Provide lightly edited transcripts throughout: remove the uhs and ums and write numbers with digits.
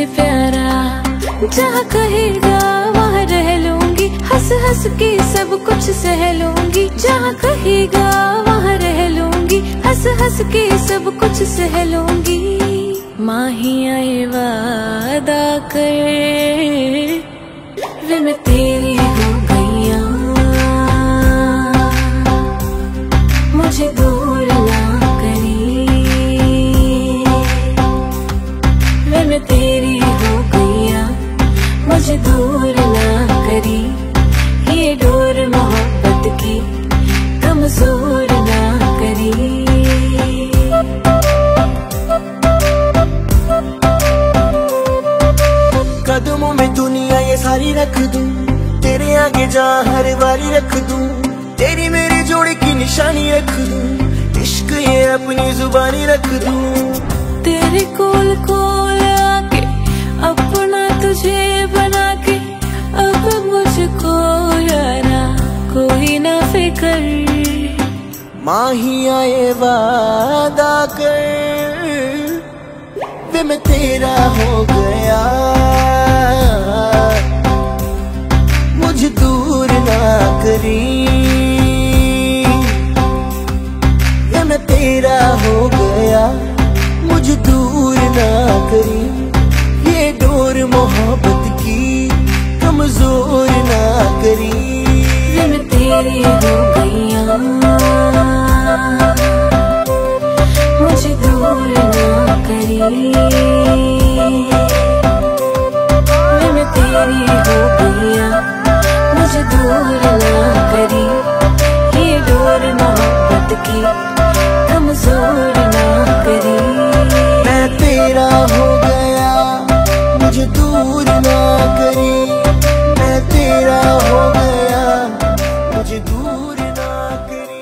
प्यारा, जहाँ कहेगा वहाँ रह लूंगी, हंस हंस के सब कुछ सह लूंगी। जहाँ कहेगा वहाँ रह लूंगी, हंस हंस के सब कुछ सह लूंगी। माहिया ये वादा कर, वे मैं तेरी हो गईया, मुझे दूर ना करी। वे मैं तेरी हो गईया, मुझे दूर ना करी। ये डोर मोहब्बत की कमजोर ना करी। कदमों में दुनिया ये सारी रख दूं, तेरे आगे जहाँ हर बारी रख दूं। तेरी मेरी जोड़ी की निशानी रख दूं, इश्क ये अपनी जुबानी रख दूं। तेरे कोल कोल आके अपना तुझे बना के, अब मुझको यारा कोई ना फिक्र। माहिया ये वादा कर, वे मैं तेरा हो गया, मुझे दूर ना करी। वे मैं तेरा हो गया, मुझे दूर ना करी। ये डोर मोहब्बत की कमजोर ना करी। वे मैं तेरी हो गईया, मुझे दूर ना करी। वे मैं तेरी हो गईया, मुझे दूर ना करी। ये डोर मोहब्बत की कमजोर ना करी। मैं तेरा हो गया, मुझे दूर ना करी। मैं तेरा हो गया, मुझे दूर ना करी।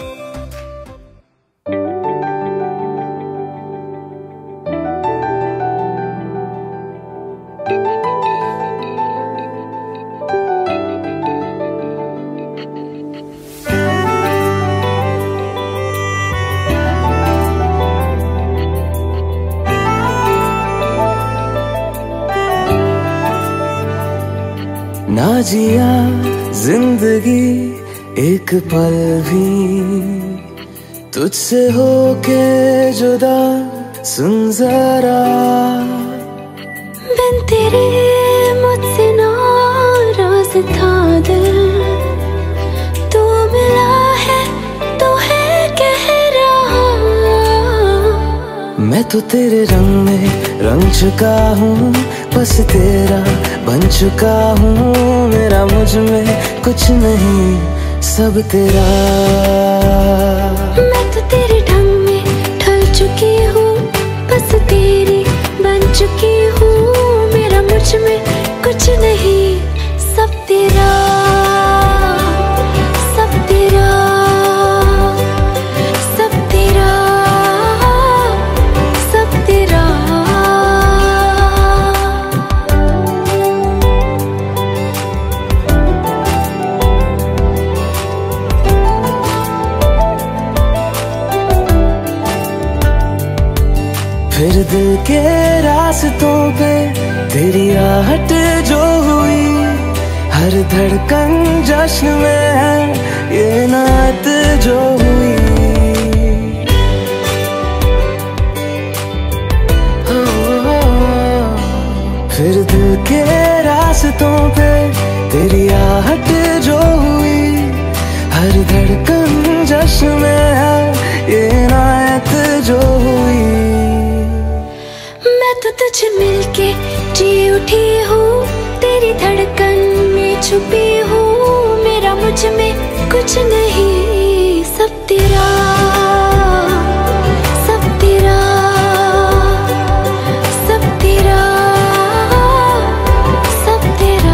ना जिया जिंदगी एक पल भी तुझसे होके जुदा, सुन जरा बिन तेरे मुझसे नाराज था दिल। तू मिला है तो है कह रहा, मैं तो तेरे रंग में रंग चुका हूँ, बस तेरा बन चुका हूँ। मेरा मुझ में कुछ नहीं, सब तेरा। मैं तो तेरे ढंग में ढल चुकी हूँ, बस तेरी बन चुकी हूँ। मेरा मुझ में कुछ नहीं, सब तेरा, सब तेरा, सब तेरा, सब तेरा। फिर दिल के रास्तों पे तेरी आहट जो हुई, हर धड़कन जश्न में है ये नात जो हुई। फिर दिल के रास्तों पे तेरी आहट जो हुई, हर धड़कन जश्न में है ये नात जो हुई। मैं तो तुझे मिलके जी उठी हूँ, तेरी धड़कन में छुपी हूँ। मेरा मुझ में कुछ नहीं, सब तेरा, सब तेरा, सब तेरा, सब तेरा।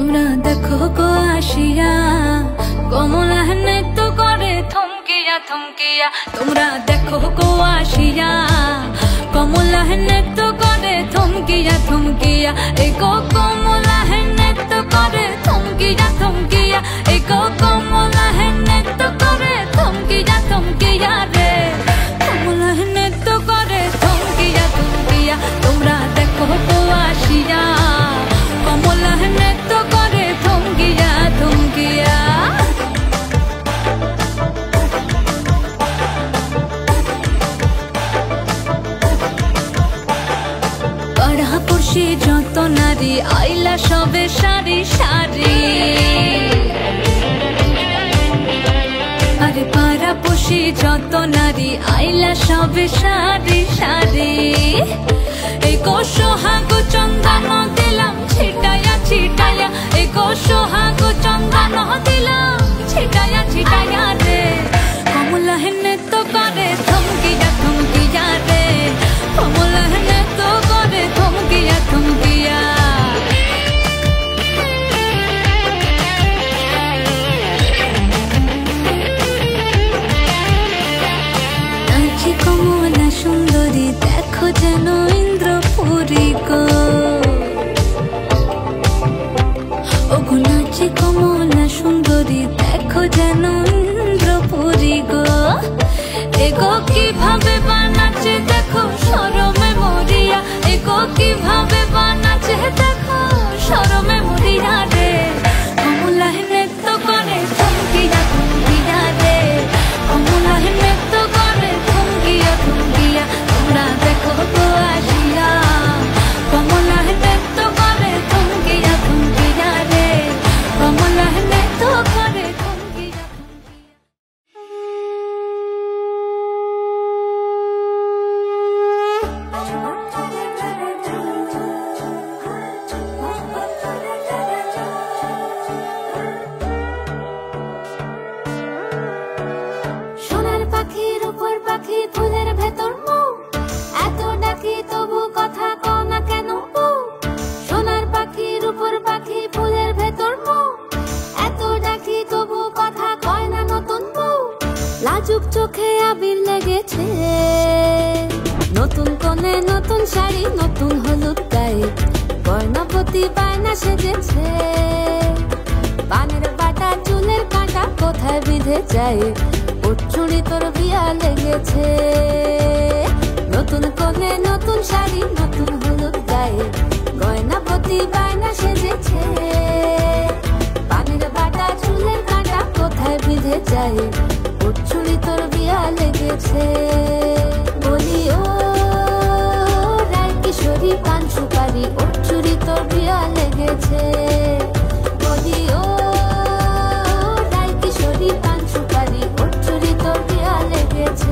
তোমরা দেখো গো আসিয়া কমলা নৃত্য করে থমকিয়া থমকিয়া। তোমরা দেখো গো আসিয়া কমলা নৃত্য করে থমকিয়া থমকিয়া। এই গো কমলা নৃত্য করে থমকিয়া থমকিয়া। এই গো কমলা নৃত্য করে থমকিয়া থমকিয়া রে। কমলা নৃত্য করে থমকিয়া থমকিয়া। তোমরা দেখো গো আসিয়া কমলা নৃত্য করে থমকিয়া থমকিয়া। পাড়াপড়শি যত নারী আইলা সবে সারি সারি। আরে পাড়াপড়শি যত নারী আইলা সবে সারি সারি। এই গো সোহাগ চন্দন দিলাম ছিটায়া ছিটায়া। এই গো সোহাগ চন্দন দিলাম ছিটায়া ছিটায়া রে। কমলা নৃত্য করে থমকিয়া থমকিয়া রে। কমলা নৃত্য করে থমকিয়া থমকিয়া। নাচি কমলা সুন্দরী দেখো যেন ইন্দ্রপুরী গো। ওগো নাচি কমলা সুন্দরী দেখো যেন ইন্দ্রপুরী গো। এগো কিভাবে বানাচ্ছে দেখো শরমে মরিয়া। এগো কিভাবে বানাচ্ছে দেখো শরমে মরিয়া রে। কমলা নৃত্য করে থমকিয়া থমকিয়া রে। কমলা নৃত্য করে থমকিয়া থমকিয়া। তোমরা দেখো গো আসিয়া কমলা নৃত্য করে থমকিয়া থমকিয়া রে। কমলা নৃত্য করে থমকিয়া থমকিয়া। সোনার পাখির উপর পাখি ফুলের ভেতর মুখ। এত ডাকি তবু কথা কও না কেন বউ। সোনার পাখির উপর পাখি ফুলের ভেতর মুখ। এত ডাকি তবু কথা কয় না নতুন বউ। লাজুক চোখে আবির লেগেছে নতুন কোণে নতুন শাড়ি নতুন হলুদ গায়ে। গয়নাপতি বায়না সেজেছে পানের বাটা চুলের কাঁটা কোথায় বিঁধে যায়। ওর চুড়ি তোর বিয়া লেগেছে নতুন কোণে নতুন শাড়ি নতুন হলুদ গায়ে। গয়নাপতি বায়না সেজেছে পানের বাটা চুলের কাঁটা কোথায় বিঁধে যায়। ওর চুড়ি তোর বিয়া লেগেছে। বলি ও রায় কিশোরী পান সুপারি ওর চুড়ি তোর বিয়া লেগেছে। বলি ও রায় কিশোরী পান সুপারি ওর চুড়ি তোর বিয়া লেগেছে।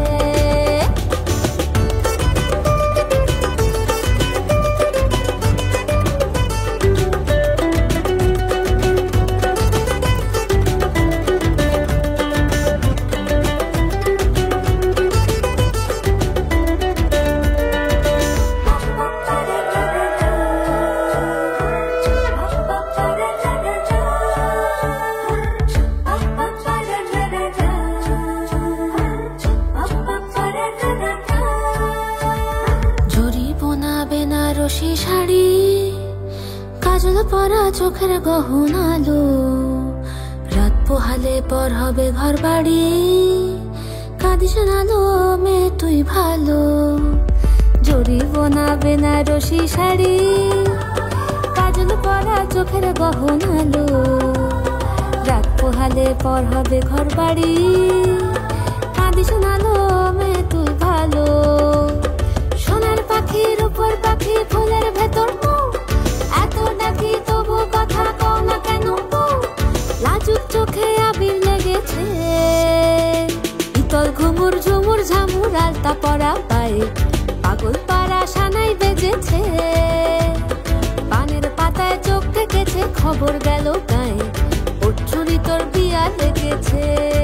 বেনারসি শাড়ি কাজল পরা চোখের গহনালো। রাত পোহালে পর হবে ঘর বাড়ি কাঁদিস নালো মে তুই ভালো। জরিব না বেনারসি শাড়ি কাজল পরা চোখের গহনালো। রাত পোহালে পর হবে ঘর বাড়ি কাঁদিস নালো মে তুই ভালো। সোনার পাখির উপর পাখি ফুলের ভেতর মুখ। এত ডাকি তবু কথা কও না কেন বউ। লাজুক চোখে আবির লেগেছে ইতল ঘুমুর ঝুমুর ঝামুর আলতা পরা পায়ে। পাগল পাড়া সানাই বেজেছে পানের পাতায় চোখ থেকেছে খবর গেল গায়ে। ওর চুরি তোর বিয়া লেগেছে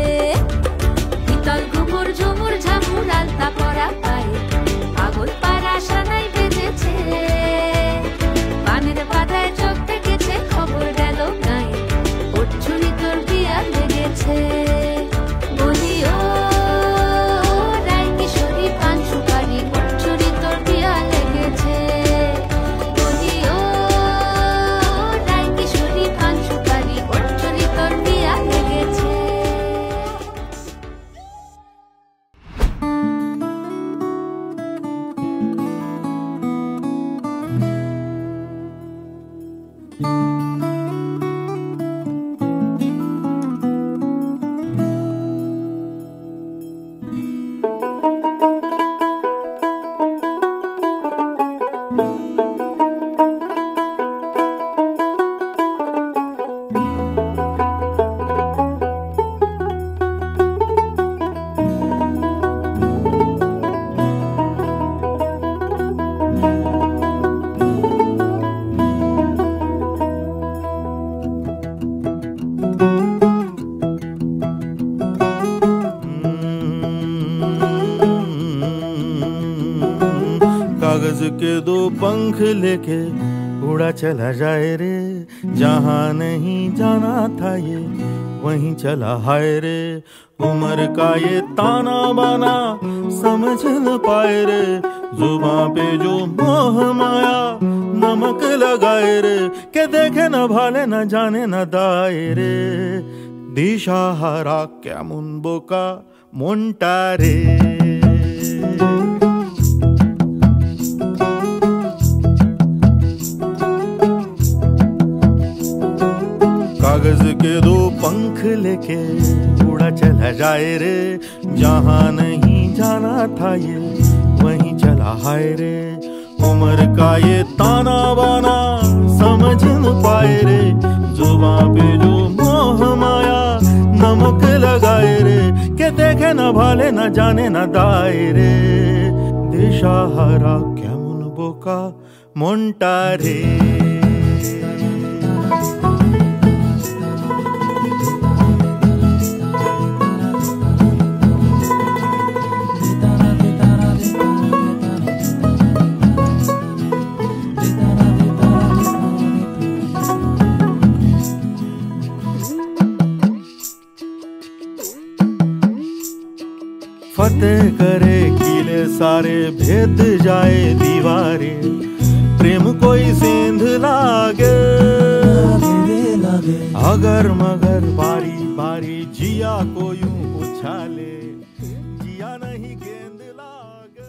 ইতল ঘুমুর ঝুমুর ঝামুর আলতা পরা পায়ে। পাগল পাড়া সানাই বেজেছে পানের পাতায় চোখ থেকেছে খবর গেল। कागज के दो पंख लेके उड़ा चला जाए रे, जहाँ नहीं जाना था ये वहीं चला हाय रे। उम्र का ये ताना बाना समझ न पाए रे, जुबां पे जो मोह माया नमक लगाए रे। के देखे न भाले न जाने न दाए रे, दिशा हरा क्या मुन बोका मोन्टा रे। कागज के दो पंख लेके उड़ा चला जाए रे, जहाँ नहीं जाना था ये वहीं चला हाय रे। उम्र का ये ताना बाना समझ न पाए रे, जुबां पे जो मोह माया नमक लगाए रे। के देखे न भाले न जाने न दाए रे, दिशा हरा क्या मुन बोका मोन्टा रे। फतेह करे किले सारे, भेद जाए दीवारें, प्रेम कोई सेंध लागे अगर मगर बारी बारी जिया को यूं उछाले, जिया नहीं गेंद लागे।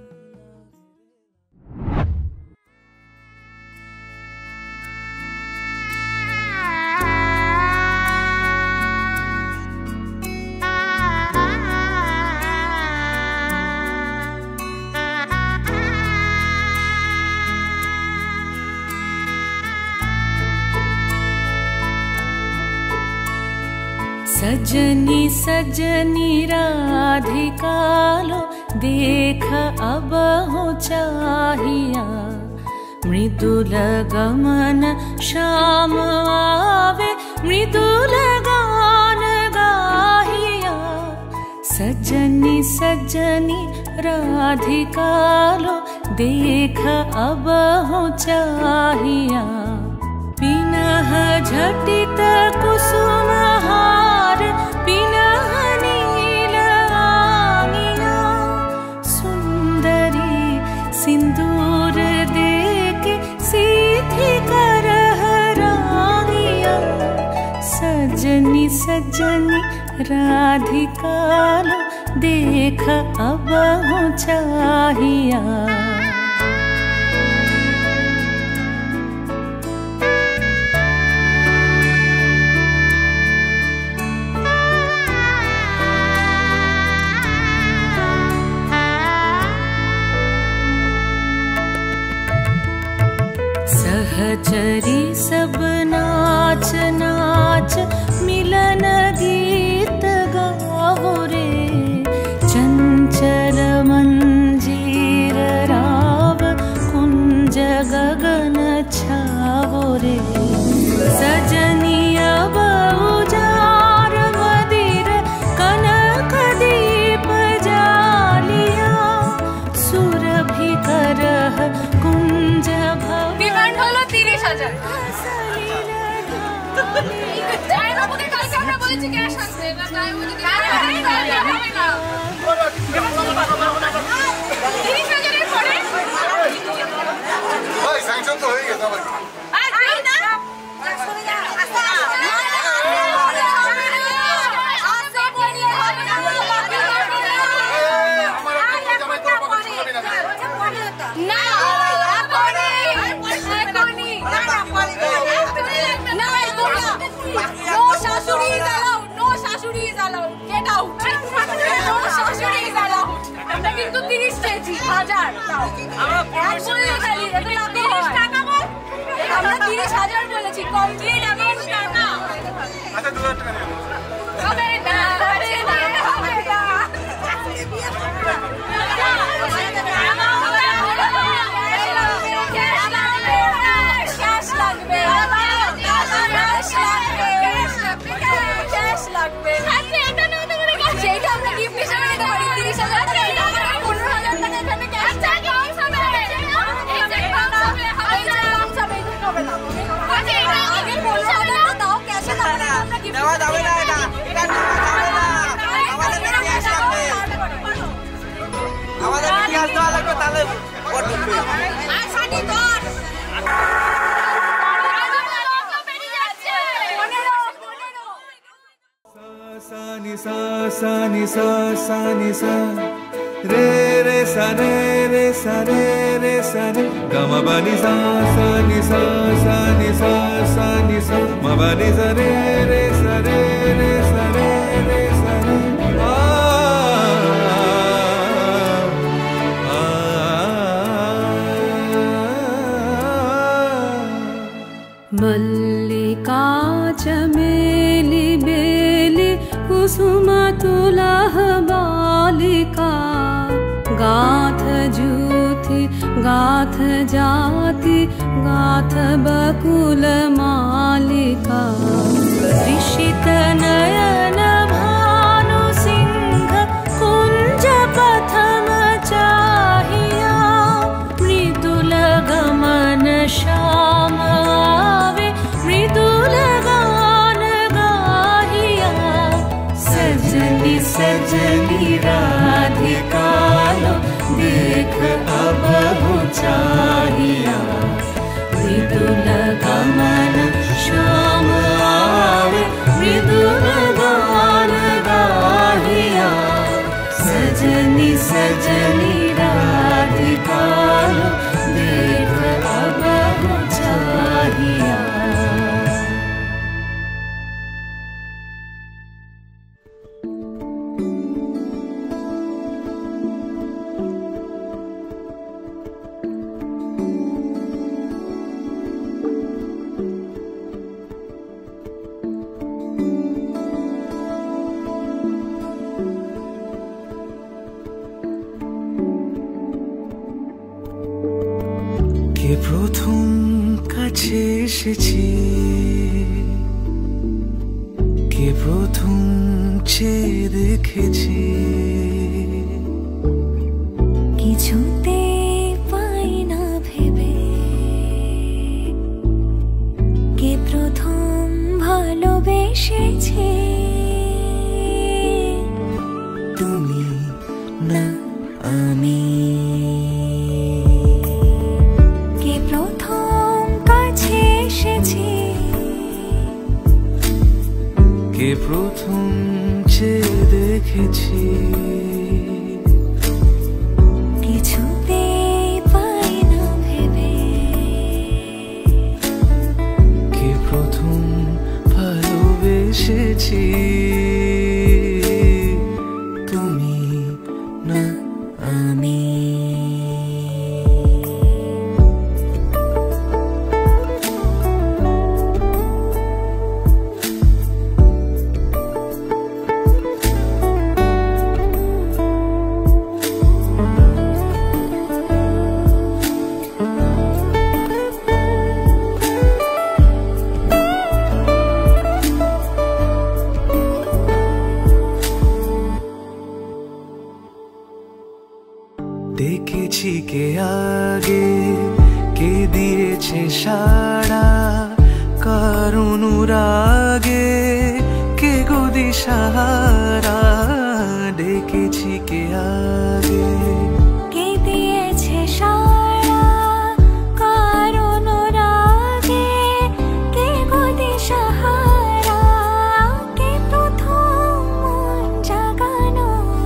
सजनी सजनी राधिका लो, देख अब हो चाहिया। मृदुल गमन श्याम आवे, मृदुल गान गाहिया। सजनी सजनी राधिका लो, देख अब हो चाहिया। पिनह झटित कुसुम हार, पिनह नील आंगिया। सुंदरी सिंदूर देके सीधी करह रागिया। सजनी सजनी राधिका लो, देख अब हो चाहिया। सहचरी सब नाच नाच, मिलन गीत गाओ रे। चंचल मंजीर राव, कुंज गगन छाओ रे। सजनी अब उजार मदिर, कनक दीप जालिया। सुरभि करह कुंज ডিমান্ড হলো 30,000। জানেন ওকে কালকে আমরা বলেছি ক্যাশ আনতে, বাট আমি বলি 30,000 এর পরে ভাই স্যাংশন তো হয়ে গেছে আবার। আর তুই না না কিন্তু 30 চেয়েছি 1000 দাও আমরা 30 খালি এটা না 30 টাকা বল আমরা 30,000 বলেছি কমপ্লিট অ্যামাউন্ট টাকা আচ্ছা 2000 টাকা দিও হবে না হবে না ক্যাশ লাগবে ক্যাশ লাগবে আচ্ছা এটা না তো করে গেছে এটা আমরা গিফট হিসেবে নিতে পারি 30,000 টাকা এটা আমরা 15,000 টাকা এখানে ক্যাশ চাই বাউন্স হবে এই যে বাউন্স হবে বাউন্স হবে এটা হবে না আচ্ছা এটা আগে 15,000 দাও ক্যাশে তারপরে আমরা গিফট দেওয়া যাবে না এটা এটা দেওয়া যাবে না আমাদের ক্যাশ লাগবে আমাদের ক্যাশ দেওয়া লাগবে তাহলে ভোট ঢুকবে আর সাথে দর Ni sa sa ni sa sa ni sa re re sa re re sa re re sa re ga ma ba ni sa sa ni sa sa ni sa sa ni sa ma ba ni sa re re sa re re sa re re sa re मल्लिका चमेली बेली कुसुमतुलह बालिका गाथ जूथि गाथ जाति गाथ बकुल मालिका ऋषित नयन भानु सिंह कुंज पथम चाहिया मृदुल गमन श्याम आवे मृदुल गान गाहिया सजनी सजनी राधिका लो देख अब चाहिया मृदुल गमन श्याम आवे मृदुल गान गाहिया सजनी सजनी राधिका लो देख अब चाहिया কে প্রথম কাছে এসেছি কে প্রথম চেয়ে দেখেছি কিছুতে পাই না ভেবে কে প্রথম ভালোবেসেছে তুমি না আমি কে প্রথম কাছে এসেছে কে প্রথম চেয়ে দেখেছি কিছুতে পাই না ভেবে কে প্রথম ভালোবেসেছি তুমি না আমি দেখেছি কে আগে কে দিয়েছে সাড়া কার অনুরাগে কে গো দিশাহারা দেখেছি কে আগে কে দিয়েছে সাড়া কার অনুরাগে কে গো দিশাহারা কে প্রথম মন জাগানো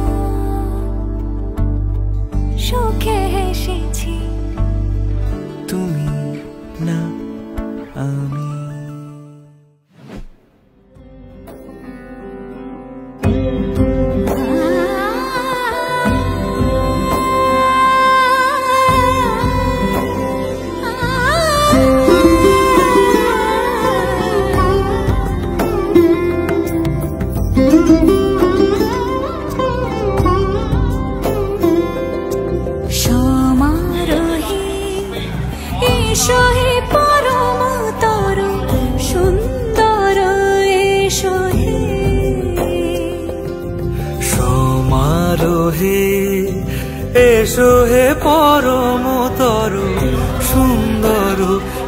সুখে হেসেছি তুমি না আমি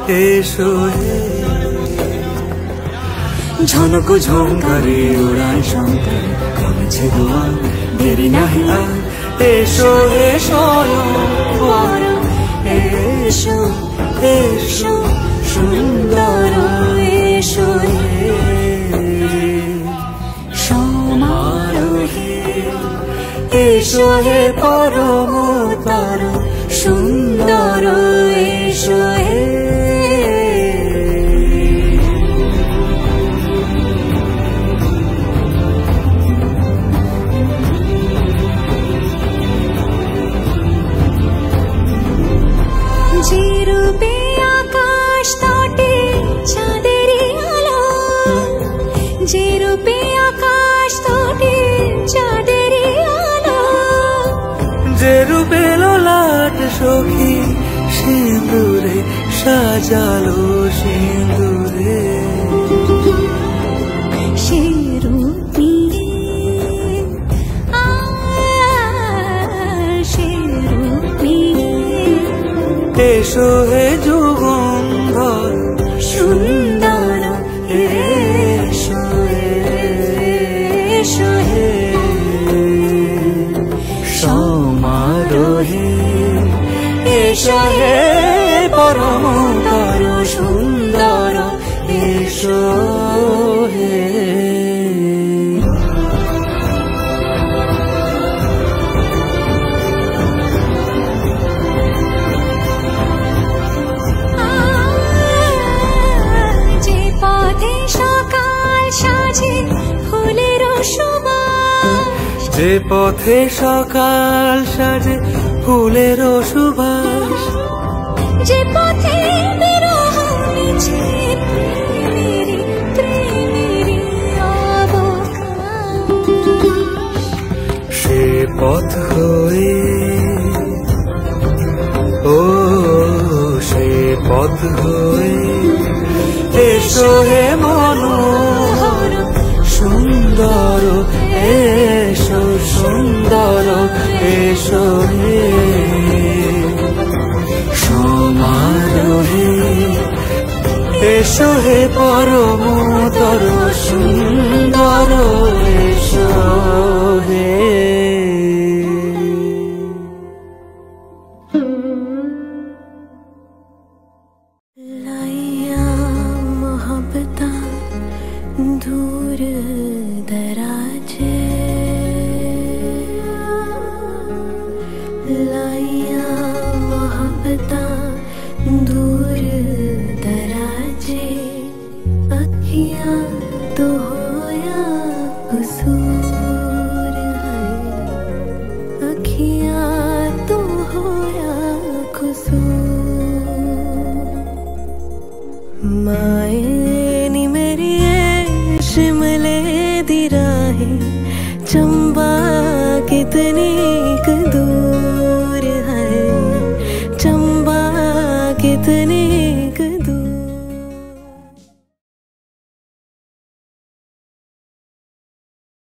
এসো হে ঝনক ঝঙ্কারে উড়ায় শঙ্কর কমেছে দোয়া দেরি নাহি আর এসো হে স্বয়ং এসো এসো সুন্দর এসো হে সমারোহে এসো হে পরমতর সুন্দর এসো হে যে রূপে আকাশ তটে চাঁদেরই আলো যে রূপে আকাশ তটে চাঁদেরই আলো যে রূপে ললাট সখী সিঁদুরে সাজালো সিঁদুরে সে রূপ নিয়ে সে রূপ নিয়ে এসো হে যুগন্ধর সুন্দর এসো এসো হে সমারোহে এসো হে পরমতর সুন্দর এসো হে যে পথে সকাল সাজে ফুলের সুবাস যে পথে বিরহ মিছে প্রেমেরই অবকাশ সে পথ হয়ে ও সে পথ হয়ে এসো হে মনোহর সুন্দর এসো সুন্দর এসো হে সমারোহে এসো হে পরমতর সুন্দর এসো হে लाया मोहब्बता दूर दराजे लाया मोहब्बता दूर दराजे अखियां तो होया कसूर है अखियां तो होया कसूर माए